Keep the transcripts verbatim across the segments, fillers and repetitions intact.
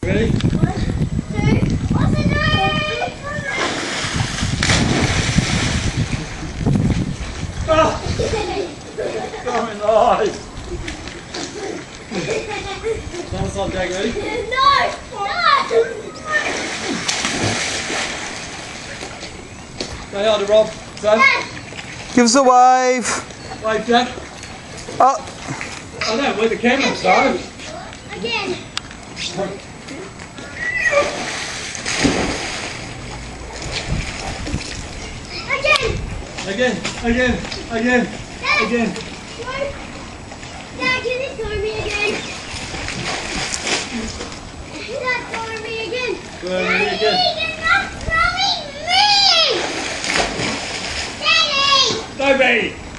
Ready? One, two, what's it doing? Ah! Going live! Down the side, Jack, ready? No! No! Say hi to Rob. Sam. Give us a wave. Wave, Jack. Oh. I don't believe the camera started. Again. Again, again, again, Dad, again. Dad, can you throw me again? Dad, throw me again. Throw me again. Daddy, you're not throwing me! Daddy! Toby!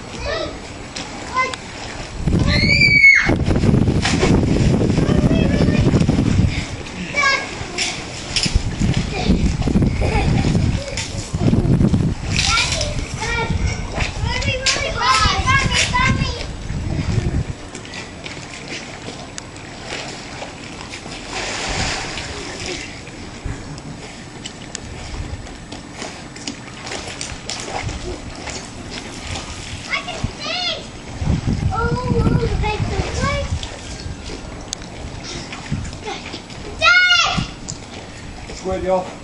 Square you off.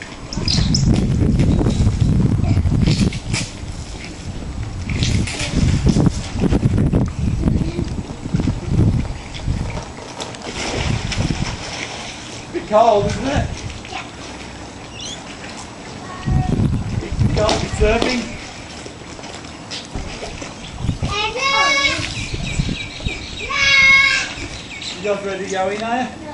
Bit cold, isn't it? Yeah. Cold for surfing. You guys ready to go in, are you?